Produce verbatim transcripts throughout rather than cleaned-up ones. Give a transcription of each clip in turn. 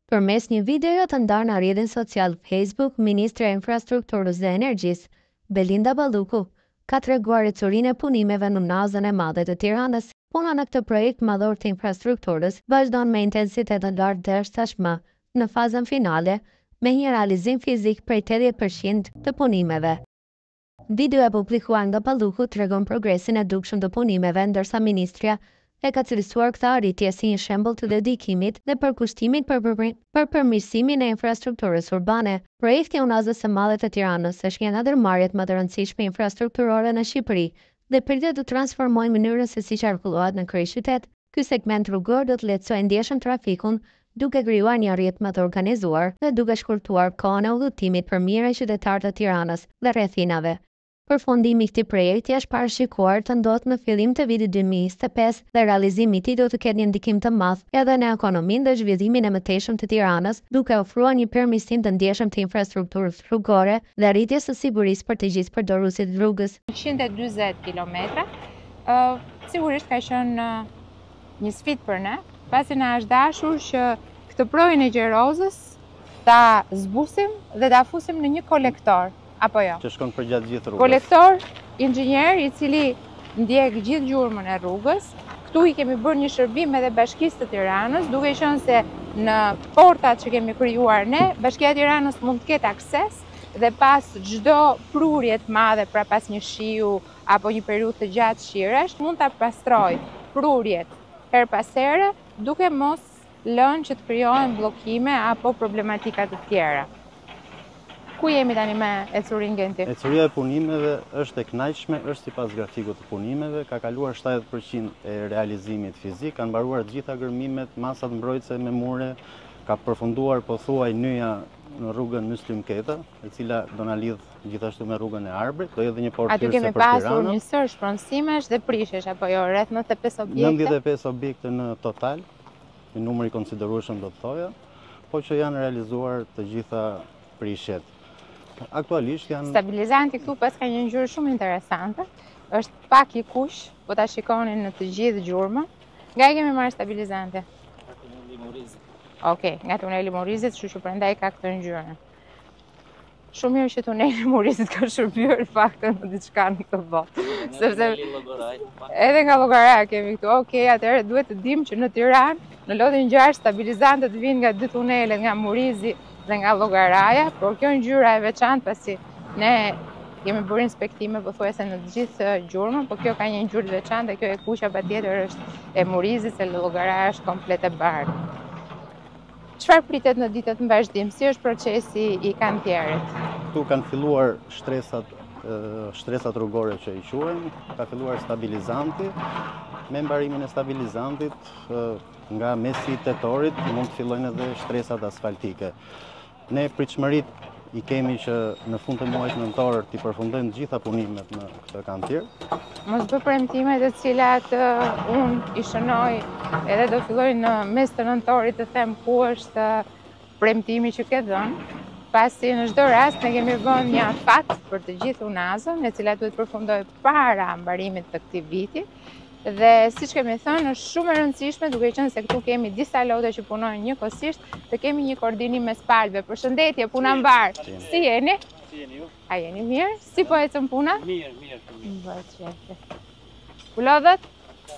Përmes një videoje të ndarë në rrjetin social Facebook, Ministra e Infrastrukturës dhe Energjisë, Belinda Balluku, ka treguar ecurinë e punimeve në nazën e madhe të Tiranës. Puna në këtë projekt madhor të infrastrukturës vazhdon me intensitet të lartë deri tashmë në fazën finale, me një realizim fizik prej tetëdhjetë përqind të punimeve. Videoja publikuar nga Balluku tregon progresin e dukshëm të punimeve, ndërsa ministria e ka cilësuar këtë arritje si një shembull të dedikimit dhe përkushtimit për, për, për përmirësimin e infrastrukturës urbane. Projekti i unazës së madhe të Tiranës është një nga ndërmarrjet më të rëndësishme infrastrukturore në Shqipëri dhe pritet të transformojë mënyrën se si qarkullohet në kryeqytet. Ky segment rrugor do të lehtësojë ndjeshëm trafikun, duke krijuar një rrjet më të organizuar dhe duke shkurtuar kohën e udhëtimit për mirë e qytetarëve të Tiranës dhe rrethinave. Përfundimi i këtij projekti është parashikuar të ndodhë në fillim të vitit dy mijë e njëzet e pesë dhe realizimi i tij do të ketë një ndikim të madh edhe në ekonominë dhe zhvillimin e mëtejshëm të Tiranës, duke ofruar një përmirësim të ndjeshëm të infrastrukturës rrugore dhe rritjes së sigurisë për të gjithë përdoruesit të rrugës. njëqind e dyzet kilometra, uh, sigurisht ka qenë uh, një sfidë për ne, pasi na është dashur që këtë projën e gjerozës ta zbusim dhe ta fusim në një kolektor. Apo jo? Që shkon për gjatë gjithë rrugës. Kolektor, inxhinier i cili ndjek gjithë gjurmën e rrugës. Këtu i kemi bërë një shërbim edhe Bashkisë të Tiranës, duke qenë se në portat që kemi krijuar ne, Bashkia e Tiranës mund të ketë akses dhe pas çdo prurje të madhe, pra pas një shiu apo një periudhë të gjatë shirash, mund ta pastroj prurjet her pas here, duke mos lënë që të krijohen bllokime apo problematika të tjera. Ku jemi tani me ecurinë Genti? Ecuria e punimeve është e kënaqshme, është sipas grafikut të punimeve, ka kaluar shtatëdhjetë përqind e realizimit fizik, kanë mbaruar të gjitha gërmimet, masat mbrojtëse me mure, ka përfunduar pothuaj nyja në rrugën Myslim Keta, e cila do na lidh gjithashtu me rrugën e Arbrit, do jetë një portë hyrëse për Tiranën. Aty kemi pasur një sër shpronësimesh dhe prishesh, apo jo, rreth nëntëdhjetë e pesë objekte? nëntëdhjetë e pesë objekte në total, një numër i konsiderueshëm do të thoja, po që janë realizuar të gjitha prishjet. Aktualisht janë... Stabilizanti këtu pas ka një ngjyrë shumë interesante, është pak i kuq, po ta shikoni në të gjithë gjurmën. Nga i kemi marrë stabilizante? Nga tuneli Morizit. Okej, nga tuneli Morizit, kështu që prandaj ka këtë ngjyrë. Shumë mirë që tuneli Morizit ka shërbyer faktën në diçka në këtë botë. Sepse edhe nga llogaraja kemi këtu. Okej, atëherë duhet të dimë që në Tiranë, në lotin ngjarë stabilizantët vinë nga dy tunelet, nga Morizi dhe nga llogaraja, por kjo ngjyra e veçantë pasi ne kemi bërë inspektime pothuajse në të gjithë gjurmën, por kjo ka një ngjyrë të veçantë dhe kjo e kuqja patjetër është e Morizit, se llogaraja është komplet e bardhë. Çfarë pritet në ditët në vazhdim? Si është procesi i kantierit? Këtu kanë filluar shtresat, shtresat rrugore që i quajmë, ka filluar stabilizanti, me mbarimin e stabilizantit nga mesi i tetorit mund të fillojnë edhe shtresat asfaltike. Ne pritshmërit i kemi që në fund të muajit nëntor t'i përfundojnë gjitha punimet në këtë kantier. Mos bë premtime të cilat uh, unë i shënoj edhe do filloj në mes të nëntorit të them ku është premtimi që ke dhënë, pasi në çdo rast ne kemi vënë një afat për të gjithë unazën, e cila duhet përfundojë para mbarimit të këtij viti. Dhe siç kemi thënë, është shumë e rëndësishme, duke qenë se këtu kemi disa lote që punojnë njëkohësisht, të kemi një koordinim mes palëve. Përshëndetje, puna mbar. Si jeni? Si jeni ju? A jeni mirë? Si po ecën puna? Mirë, mirë. Bëhet qefe. Pullodhët?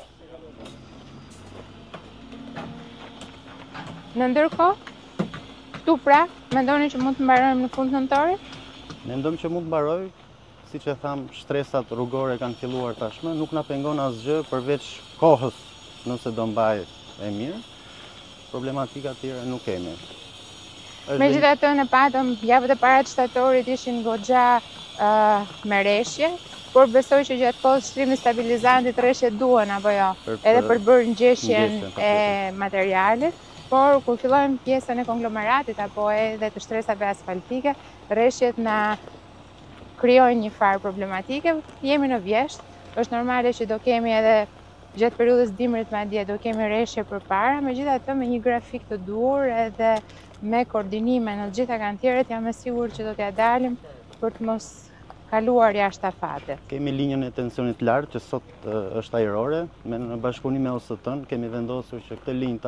Në ndërkohë, këtu pra, mendoni që mund të mbarojmë në fund nëntorit? Mendojmë që mund të mbaroj. Si që thamë, shtresat rrugore kanë filluar tashmë, nuk na pengon asgjë përveç kohës nëse do mbaj e mirë. Problematika tjera nuk kemi. Megjithatë ne patëm javët e para të shtatorit ishin goxha uh, me rreshje, por besoj që gjatë kohës shtrimit stabilizantit rreshjet duhen apo jo, për, edhe për bërë ngjeshjen ngjeshjen e materialit. Por kur fillojmë pjesën e konglomeratit apo edhe të shtresave asfaltike, rreshjet na krijojnë një farë problematike, jemi në vjesht, është normale që do kemi edhe gjatë periudhës dimrit madje do kemi rreshje përpara, megjithatë me një grafik të duhur edhe me koordinime në të gjitha kantierët jam e sigurt që do t'ja dalim për të mos kaluar jashtë afatet. Kemi linjën e tensionit lartë që sot uh, është ajrore, me në bashkëpunim me O S T-n kemi vendosur që këtë linjë ta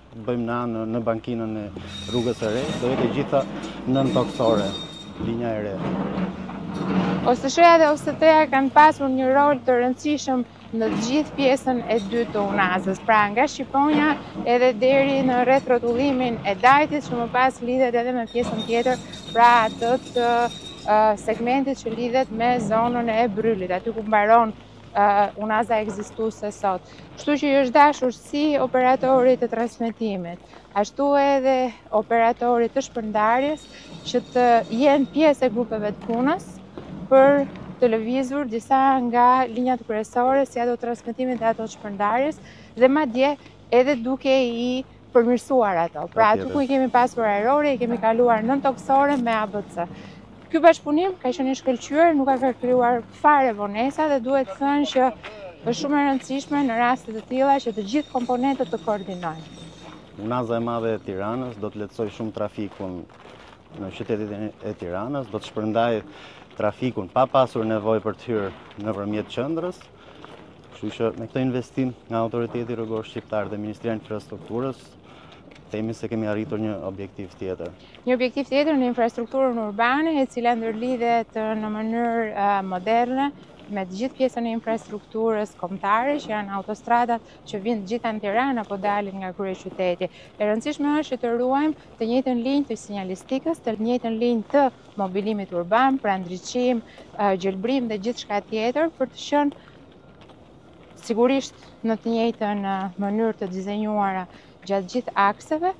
bëjmë na në, në bankinën e rrugës së re, do jetë e gjitha nën toksore, linja e re. O S S-ja dhe O S T-ja kanë pasur një rol të rëndësishëm në të gjithë pjesën e dytë të unazës, pra nga Shqiponja edhe deri në rreth rrotullimin e Dajtit, që më pas lidhet edhe me pjesën tjetër, pra atë të uh, segmentit që lidhet me zonën e Bryllit, aty ku mbaron uh, unaza ekzistuese sot. Kështu që i është dashur si operatorit të transmetimit, ashtu edhe operatorit të shpërndarjes që të jenë pjesë e grupeve të punës për të lëvizur disa nga linjat kryesore, si ato transmetimit dhe ato shpërndarjes, dhe madje edhe duke i përmirësuar ato. Pra aty ku i kemi pasur errore, i kemi kaluar nën toksore me A B C. Ky bashkëpunim ka qenë i shkëlqyer, nuk ka krijuar fare vonesa dhe duhet thënë që është shumë e rëndësishme në raste të tilla që të gjithë komponentët të koordinojnë. Unaza e madhe e Tiranës do të lehtësoj shumë trafikun në qytetin e Tiranës, do të shpërndaj trafikun pa pasur nevojë për të hyrë nëpërmjet qendrës. Kështu që me këtë investim nga Autoriteti Rrugor Shqiptar dhe Ministria e Infrastrukturës, themi se kemi arritur një objektiv tjetër. Një objektiv tjetër në infrastrukturën urbane, e cila ndërlidhet në mënyrë uh, moderne me të gjithë pjesën e infrastrukturës kombëtare, që janë autostradat që vijnë të gjitha në Tiranë apo dalin nga kryeqyteti. E rëndësishme është të ruajmë të njëjtën linjë të sinjalistikës, të njëjtën linjë të mobilimit urban, pra ndriçim, gjelbrim dhe gjithçka tjetër, për të qenë sigurisht në të njëjtën mënyrë të dizenjuara gjatë gjithë akseve.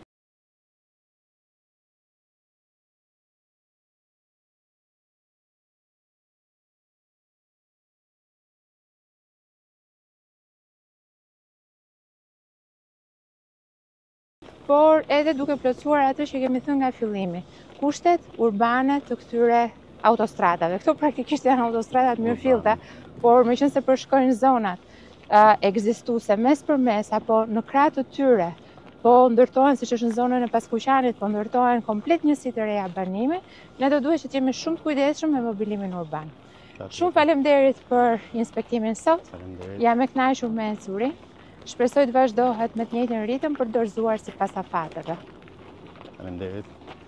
Por edhe duke plotësuar atë që kemi thënë nga fillimi, kushtet urbane të këtyre autostradave. Këto praktikisht janë autostradat mirëfillta, por meqense përshkojnë zonat uh, ekzistuese mes për mes apo në krah të tyre, po ndërtohen, siç është në zonën e Paskuqanit, po ndërtohen komplet njësi të reja banimi, ne do duhet që të jemi shumë të kujdesshëm me mobilimin urban. Shumë faleminderit për inspektimin sot. Jam e kënaqur me ecurinë. Shpresoj të vazhdohet me të njëjtin ritëm për dorëzuar sipas afateve. Faleminderit.